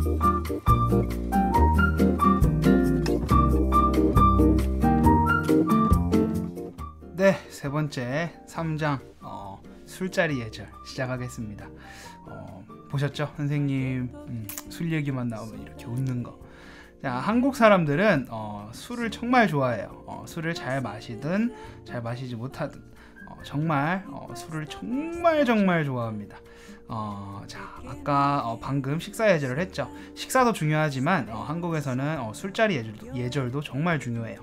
네, 세 번째 3장 술자리 예절 시작하겠습니다. 보셨죠? 선생님 술 얘기만 나오면 이렇게 웃는 거. 자, 한국 사람들은 술을 정말 좋아해요. 술을 잘 마시든 잘 마시지 못하든 정말 술을 정말 좋아합니다. 자, 아까 방금 식사 예절을 했죠. 식사도 중요하지만 한국에서는 술자리 예절도 정말 중요해요.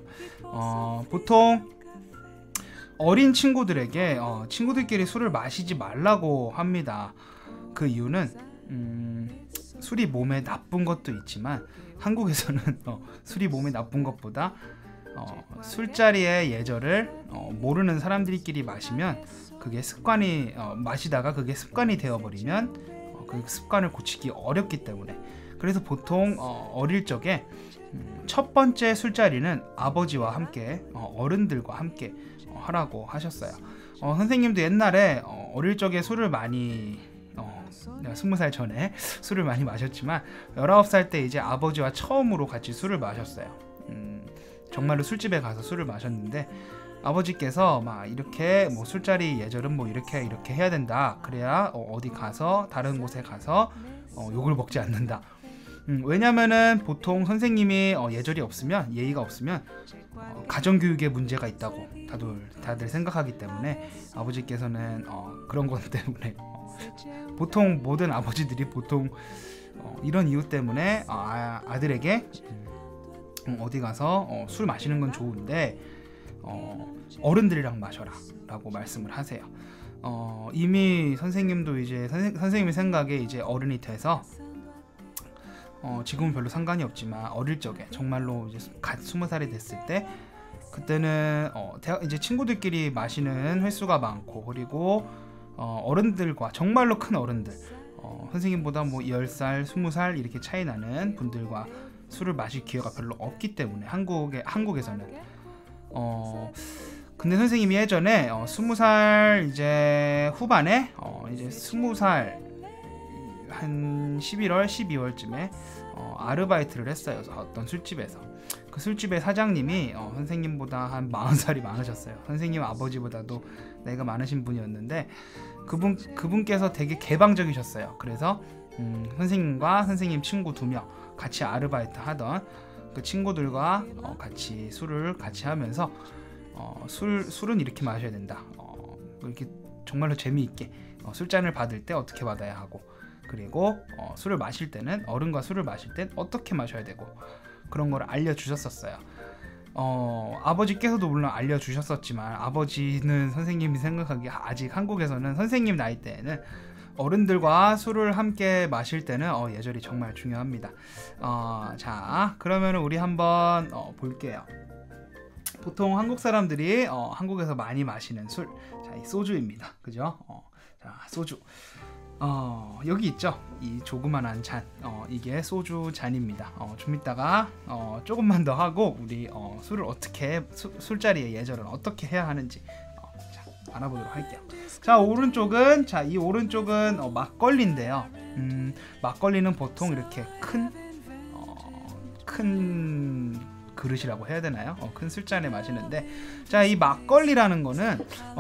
보통 어린 친구들에게 친구들끼리 술을 마시지 말라고 합니다. 그 이유는 술이 몸에 나쁜 것도 있지만 한국에서는 술이 몸에 나쁜 것보다 술자리의 예절을 모르는 사람들끼리 마시면 그게 습관이 마시다가 그게 습관이 되어버리면 그 습관을 고치기 어렵기 때문에, 그래서 보통 어릴 적에 첫 번째 술자리는 아버지와 함께 어른들과 함께 하라고 하셨어요. 선생님도 옛날에 어릴 적에 술을 많이 내가 20살 전에 술을 많이 마셨지만 19살 때 이제 아버지와 처음으로 같이 술을 마셨어요. 정말로 술집에 가서 술을 마셨는데 아버지께서 막 이렇게 뭐 술자리 예절은 뭐 이렇게 해야 된다. 그래야 어디 가서 다른 곳에 가서 욕을 먹지 않는다. 왜냐면은 보통 선생님이 예절이 없으면, 예의가 없으면 가정교육에 문제가 있다고 다들 생각하기 때문에 아버지께서는 그런 것 때문에 보통 모든 아버지들이 보통 이런 이유 때문에 아들에게 어디 가서 술 마시는 건 좋은데 어른들이랑 마셔라 라고 말씀을 하세요. 이미 선생님도 이제 선생님의 생각에 이제 어른이 돼서 지금은 별로 상관이 없지만 어릴 적에 정말로 이제 갓 20살이 됐을 때, 그때는 이제 친구들끼리 마시는 횟수가 많고, 그리고 어른들과 정말로 큰 어른들, 선생님보다 뭐 10살, 20살 이렇게 차이 나는 분들과 술을 마실 기회가 별로 없기 때문에 한국에서는 근데 선생님이 예전에 20살 이제 후반에 이제 20살 한 11월, 12월쯤에 아르바이트를 했어요. 어떤 술집에서. 그 술집의 사장님이 선생님보다 한 40살이 많으셨어요. 선생님 아버지보다도 나이가 많으신 분이었는데 그분께서 되게 개방적이셨어요. 그래서 선생님과 선생님 친구 2명 같이 아르바이트 하던 그 친구들과 같이 술을 같이 하면서 술은 이렇게 마셔야 된다. 이렇게 정말로 재미있게 술잔을 받을 때 어떻게 받아야 하고, 그리고 술을 마실 때는 어른과 술을 마실 땐 어떻게 마셔야 되고, 그런 걸 알려주셨었어요. 아버지께서도 물론 알려주셨었지만 아버지는 선생님이 생각하기에 아직 한국에서는 선생님 나이 때에는 어른들과 술을 함께 마실 때는 예절이 정말 중요합니다. 자, 그러면 우리 한번 볼게요. 보통 한국 사람들이 한국에서 많이 마시는 술, 자, 이 소주입니다. 그죠? 자, 소주. 여기 있죠? 이 조그만한 잔. 이게 소주 잔입니다. 좀 이따가 조금만 더 하고 우리 술을 어떻게 술자리의 예절을 어떻게 해야 하는지 자, 알아보도록 할게요. 자, 오른쪽은 이 오른쪽은 막걸리인데요. 막걸리는 보통 이렇게 큰 그릇이라고 해야 되나요? 큰 술잔에 마시는데, 자, 이 막걸리라는 거는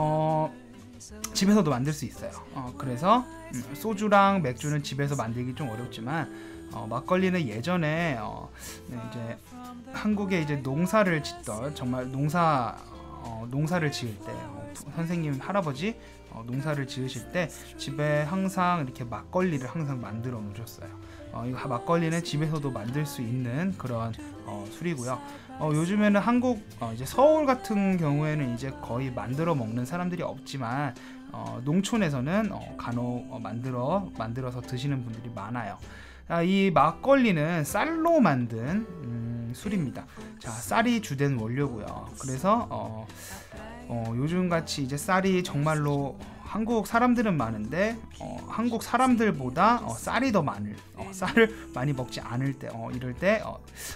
집에서도 만들 수 있어요. 그래서 소주랑 맥주는 집에서 만들기 좀 어렵지만 막걸리는 예전에 이제 한국에 이제 농사를 짓던, 정말 농사를 지을 때 선생님 할아버지 농사를 지으실 때 집에 항상 이렇게 막걸리를 항상 만들어 놓으셨어요. 이 막걸리는 집에서도 만들 수 있는 그런 술이고요. 요즘에는 한국 이제 서울 같은 경우에는 이제 거의 만들어 먹는 사람들이 없지만 농촌에서는 간혹 만들어서 드시는 분들이 많아요. 이 막걸리는 쌀로 만든 술입니다. 자, 쌀이 주된 원료고요. 그래서 요즘같이 이제 쌀이 정말로 한국 사람들은 많은데 한국 사람들보다 쌀이 더 많을, 쌀을 많이 먹지 않을 때 이럴 때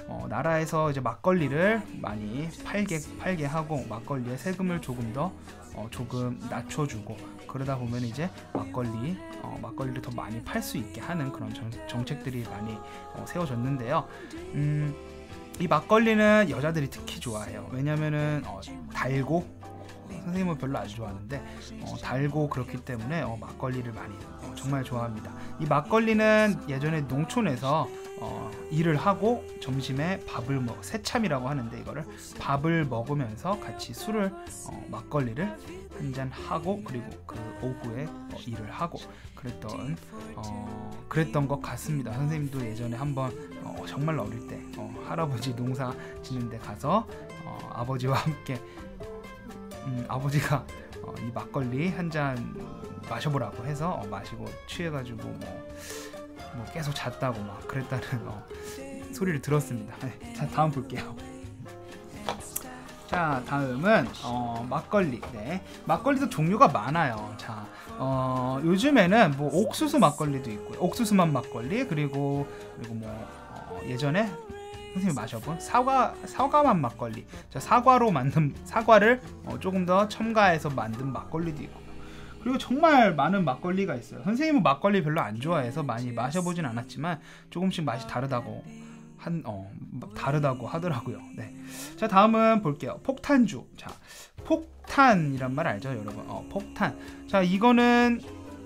나라에서 이제 막걸리를 많이 팔게 하고 막걸리에 세금을 조금 더 조금 낮춰주고, 그러다 보면 이제 막걸리를 더 많이 팔 수 있게 하는 그런 정책들이 많이 세워졌는데요. 이 막걸리는 여자들이 특히 좋아해요. 왜냐면은 달고, 선생님은 별로 안 좋아하는데 달고 그렇기 때문에 막걸리를 많이 정말 좋아합니다. 이 막걸리는 예전에 농촌에서 일을 하고 점심에 밥을 새참이라고 하는데, 이거를 밥을 먹으면서 같이 술을 막걸리를 한잔 하고, 그리고 그 오후에 일을 하고 그랬던 것 같습니다. 선생님도 예전에 한번 정말 어릴 때 할아버지 농사 짓는 데 가서 아버지와 함께 아버지가 이 막걸리 한 잔 마셔보라고 해서 마시고 취해가지고 뭐 계속 잤다고 막 그랬다는 소리를 들었습니다. 자, 다음 볼게요. 자, 다음은 막걸리. 네, 막걸리도 종류가 많아요. 자, 요즘에는 뭐 옥수수 막걸리도 있고요. 옥수수맛 막걸리, 그리고 뭐 예전에 선생님이 마셔본 사과맛 막걸리. 자, 사과를 조금 더 첨가해서 만든 막걸리도 있고, 그리고 정말 많은 막걸리가 있어요. 선생님은 막걸리 별로 안 좋아해서 많이 마셔보진 않았지만 조금씩 맛이 다르다고 하더라고요. 네. 자, 다음은 볼게요. 폭탄주. 자, 폭탄이란 말 알죠, 여러분? 폭탄. 자, 이거는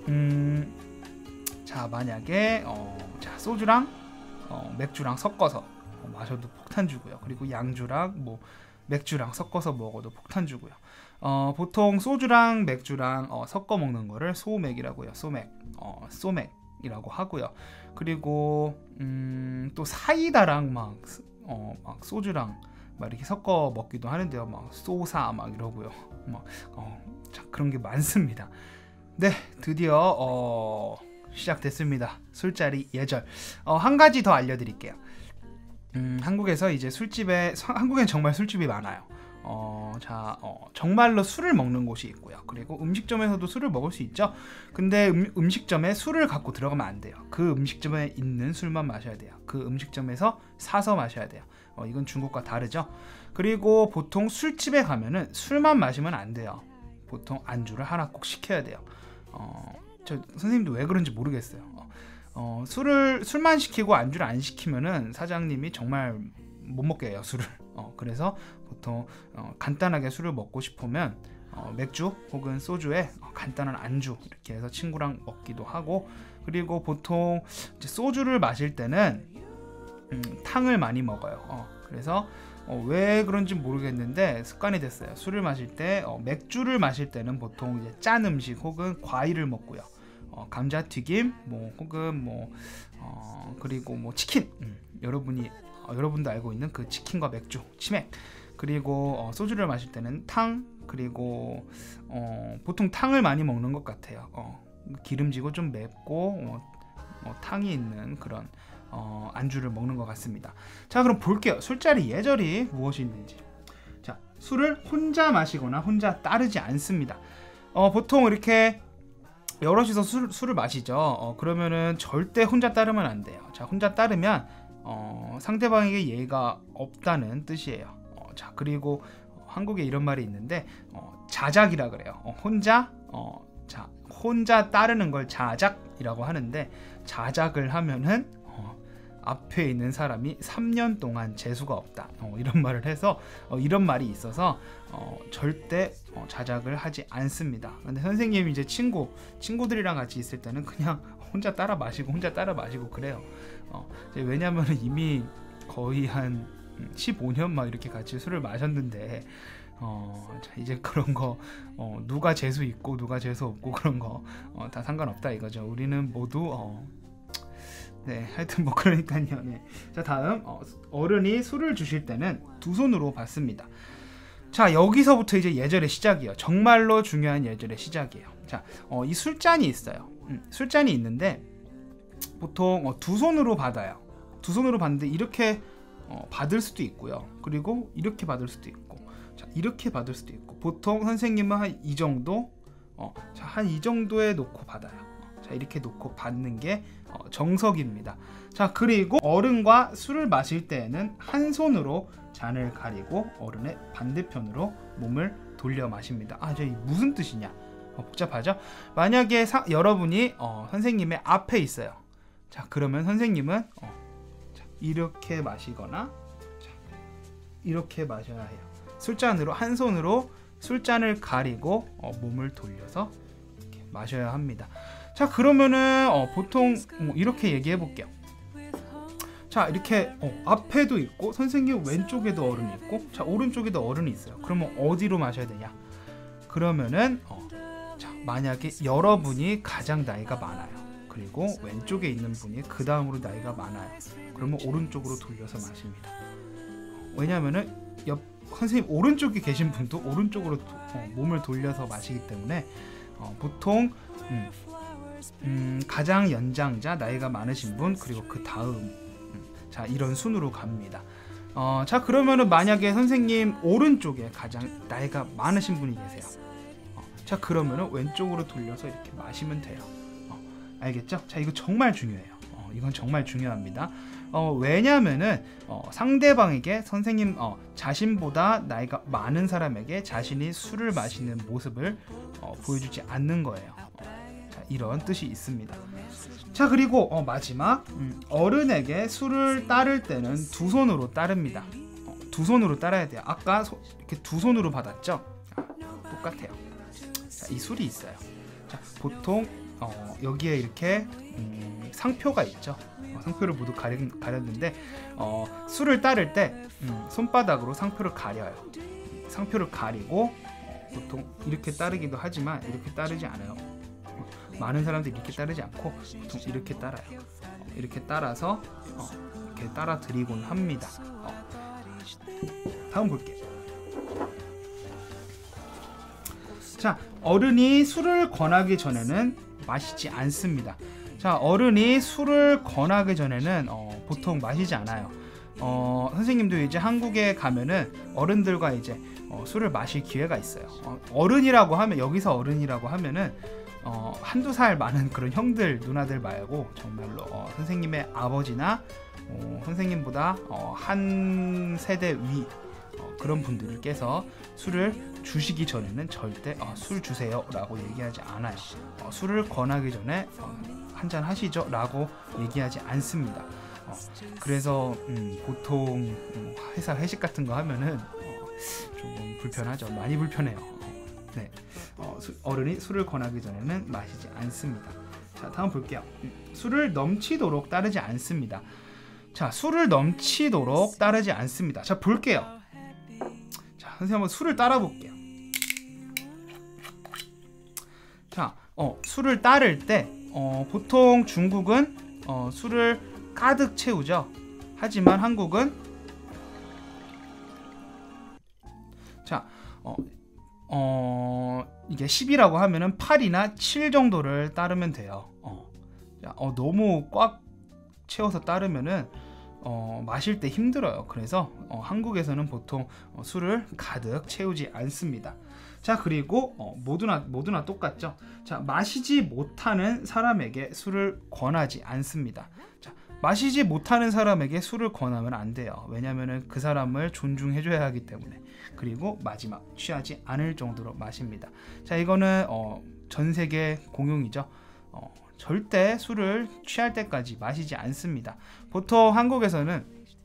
자, 만약에 자, 소주랑 맥주랑 섞어서 마셔도 폭탄주고요. 그리고 양주랑 뭐 맥주랑 섞어서 먹어도 폭탄주고요. 보통 소주랑 맥주랑 섞어 먹는 거를 소맥이라고 해요. 소맥이라고 하고요. 그리고 또 사이다랑 막 소주랑 막 이렇게 섞어 먹기도 하는데요. 막 소사 막 이러고요. 자, 그런 게 많습니다. 네, 드디어 시작됐습니다. 술자리 예절. 한 가지 더 알려드릴게요. 한국에서 이제 한국엔 정말 술집이 많아요. 정말로 술을 먹는 곳이 있고요. 그리고 음식점에서도 술을 먹을 수 있죠. 근데 음식점에 술을 갖고 들어가면 안 돼요. 그 음식점에 있는 술만 마셔야 돼요. 그 음식점에서 사서 마셔야 돼요. 이건 중국과 다르죠. 그리고 보통 술집에 가면은 술만 마시면 안 돼요. 보통 안주를 하나 꼭 시켜야 돼요. 저 선생님도 왜 그런지 모르겠어요. 술만 시키고 안주를 안 시키면은 사장님이 정말 못 먹게 해요, 술을. 그래서 보통 간단하게 술을 먹고 싶으면 맥주 혹은 소주에 간단한 안주 이렇게 해서 친구랑 먹기도 하고, 그리고 보통 이제 소주를 마실 때는 탕을 많이 먹어요. 그래서 왜 그런지 모르겠는데 습관이 됐어요. 술을 마실 때 맥주를 마실 때는 보통 이제 짠 음식 혹은 과일을 먹고요. 감자튀김 혹은 그리고 치킨, 여러분도 알고 있는 그 치킨과 맥주, 치맥. 그리고 소주를 마실 때는 탕, 그리고 보통 탕을 많이 먹는 것 같아요. 기름지고 좀 맵고 탕이 있는 그런 안주를 먹는 것 같습니다. 자, 그럼 볼게요. 술자리 예절이 무엇이 있는지. 자, 술을 혼자 마시거나 혼자 따르지 않습니다. 보통 이렇게 여럿이서 술을 마시죠. 그러면은 절대 혼자 따르면 안 돼요. 자, 혼자 따르면 상대방에게 예의가 없다는 뜻이에요. 자, 그리고 한국에 이런 말이 있는데 자작이라 그래요. 혼자 따르는 걸 자작이라고 하는데, 자작을 하면은 앞에 있는 사람이 3년 동안 재수가 없다, 이런 말을 해서 이런 말이 있어서 절대 자작을 하지 않습니다. 근데 선생님이 이제 친구들이랑 같이 있을 때는 그냥 혼자 따라 마시고 그래요. 왜냐면은 이미 거의 한 15년 막 이렇게 같이 술을 마셨는데 이제 그런 거 누가 재수 있고 누가 재수 없고 그런 거 다 상관없다 이거죠. 우리는 모두 네, 하여튼 그러니까요. 네. 자, 다음 어른이 술을 주실 때는 두 손으로 받습니다. 자, 여기서부터 이제 예절의 시작이에요. 정말로 중요한 예절의 시작이에요. 자, 이 술잔이 있어요. 술잔이 있는데 보통 두 손으로 받아요. 두 손으로 받는데 이렇게 받을 수도 있고요. 그리고 이렇게 받을 수도 있고, 자, 이렇게 받을 수도 있고, 보통 선생님은 한 이 정도, 한 이 정도에 놓고 받아요. 자, 이렇게 놓고 받는 게 정석입니다. 자, 그리고 어른과 술을 마실 때에는 한 손으로 잔을 가리고 어른의 반대편으로 몸을 돌려 마십니다. 저기 무슨 뜻이냐? 복잡하죠? 만약에 여러분이 선생님의 앞에 있어요. 자, 그러면 선생님은 자, 이렇게 마시거나 자, 이렇게 마셔야 해요. 술잔으로 한 손으로 술잔을 가리고 몸을 돌려서 이렇게 마셔야 합니다. 자, 그러면은 보통 이렇게 얘기해 볼게요. 자, 이렇게 앞에도 있고 선생님 왼쪽에도 어른이 있고 자, 오른쪽에도 어른이 있어요. 그러면 어디로 마셔야 되냐? 그러면은 자, 만약에 여러분이 가장 나이가 많아요. 그리고 왼쪽에 있는 분이 그 다음으로 나이가 많아요. 그러면 오른쪽으로 돌려서 마십니다. 왜냐면은 선생님 오른쪽에 계신 분도 오른쪽으로 몸을 돌려서 마시기 때문에 보통 가장 연장자, 나이가 많으신 분, 그리고 그 다음 자, 이런 순으로 갑니다. 자, 그러면은 만약에 선생님 오른쪽에 가장 나이가 많으신 분이 계세요. 자, 그러면은 왼쪽으로 돌려서 이렇게 마시면 돼요. 알겠죠? 자, 이거 정말 중요해요. 이건 정말 중요합니다. 왜냐면은 상대방에게 선생님 자신보다 나이가 많은 사람에게 자신이 술을 마시는 모습을 보여주지 않는 거예요. 자, 이런 뜻이 있습니다. 자, 그리고 마지막 어른에게 술을 따를 때는 두 손으로 따릅니다. 두 손으로 따라야 돼요. 아까 이렇게 두 손으로 받았죠? 똑같아요. 자, 이 술이 있어요. 자, 보통 여기에 이렇게 상표가 있죠. 상표를 모두 가렸는데 술을 따를 때 손바닥으로 상표를 가려요. 상표를 가리고 보통 이렇게 따르기도 하지만 이렇게 따르지 않아요. 많은 사람들이 이렇게 따르지 않고 보통 이렇게 따라요. 이렇게 따라서 이렇게 따라 드리곤 합니다. 다음 볼게요. 자, 어른이 술을 권하기 전에는 마시지 않습니다. 자, 어른이 술을 권하기 전에는 보통 마시지 않아요. 선생님도 이제 한국에 가면은 어른들과 이제 술을 마실 기회가 있어요. 어른이라고 하면 여기서 어른이라고 하면은 한두 살 많은 그런 형들 누나들 말고 정말로 선생님의 아버지나 선생님보다 한 세대 위 그런 분들께서 술을 주시기 전에는 절대 술 주세요 라고 얘기하지 않아요. 술을 권하기 전에 한잔 하시죠 라고 얘기하지 않습니다. 그래서 보통 회사 회식 같은 거 하면은 조금 불편하죠. 많이 불편해요. 네, 어른이 술을 권하기 전에는 마시지 않습니다. 자, 다음 볼게요. 술을 넘치도록 따르지 않습니다. 자, 술을 넘치도록 따르지 않습니다. 자, 볼게요. 자, 선생님 한번 술을 따라 볼게요. 자, 술을 따를 때 보통 중국은 술을 가득 채우죠. 하지만 한국은 자, 이게 10이라고 하면은 8이나 7 정도를 따르면 돼요. 너무 꽉 채워서 따르면은 마실 때 힘들어요. 그래서 한국에서는 보통 술을 가득 채우지 않습니다. 자, 그리고 모두나 똑같죠. 자, 마시지 못하는 사람에게 술을 권하지 않습니다. 자, 마시지 못하는 사람에게 술을 권하면 안 돼요. 왜냐면은 그 사람을 존중해줘야 하기 때문에. 그리고 마지막, 취하지 않을 정도로 마십니다. 자, 이거는 전 세계 공용이죠. 절대 술을 취할 때까지 마시지 않습니다. 보통 한국에서는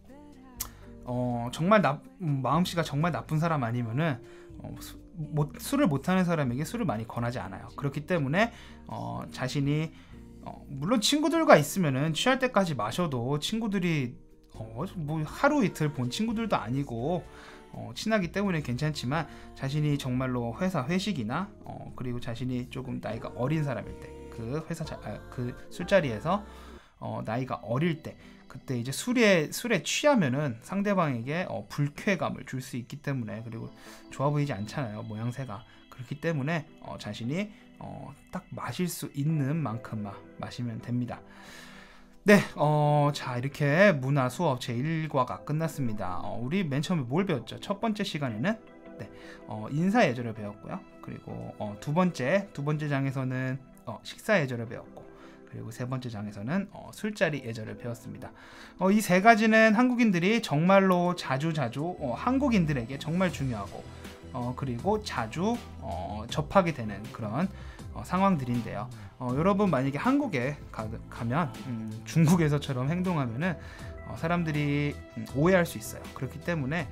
정말 마음씨가 정말 나쁜 사람 아니면은 술을 못하는 사람에게 술을 많이 권하지 않아요. 그렇기 때문에 자신이 물론 친구들과 있으면은 취할 때까지 마셔도 친구들이 뭐 하루 이틀 본 친구들도 아니고 친하기 때문에 괜찮지만 자신이 정말로 회사 회식이나 그리고 자신이 조금 나이가 어린 사람일 때 그 술자리에서 나이가 어릴 때 그때 이제 술에 취하면은 상대방에게 불쾌감을 줄 수 있기 때문에, 그리고 좋아 보이지 않잖아요, 모양새가. 그렇기 때문에 자신이 딱 마실 수 있는 만큼만 마시면 됩니다. 네, 자, 이렇게 문화 수업 제1과가 끝났습니다. 우리 맨 처음에 뭘 배웠죠? 첫 번째 시간에는 인사 예절을 배웠고요. 그리고 두 번째 장에서는 식사 예절을 배웠고, 그리고 세 번째 장에서는 술자리 예절을 배웠습니다. 이 세 가지는 한국인들이 정말로 자주 한국인들에게 정말 중요하고 그리고 자주 접하게 되는 그런 상황들인데요. 여러분 만약에 한국에 가면 중국에서처럼 행동하면은 사람들이 오해할 수 있어요. 그렇기 때문에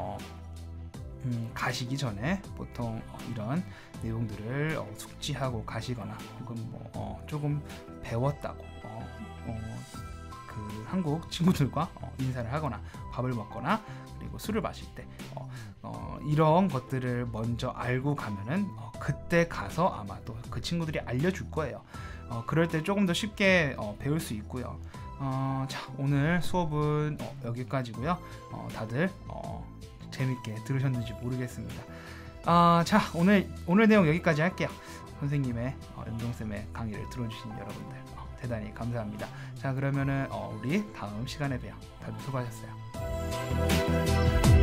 가시기 전에 보통 이런 내용들을 숙지하고 가시거나 혹은 조금 배웠다고 그 한국 친구들과 인사를 하거나 밥을 먹거나 그리고 술을 마실 때 이런 것들을 먼저 알고 가면은 그때 가서 아마도 그 친구들이 알려줄 거예요. 그럴 때 조금 더 쉽게 배울 수 있고요. 자, 오늘 수업은 여기까지고요. 다들 재밌게 들으셨는지 모르겠습니다. 자, 오늘 내용 여기까지 할게요. 선생님의 연동쌤의 강의를 들어주신 여러분들 대단히 감사합니다. 자, 그러면은 우리 다음 시간에 봬요. 다들 수고하셨어요.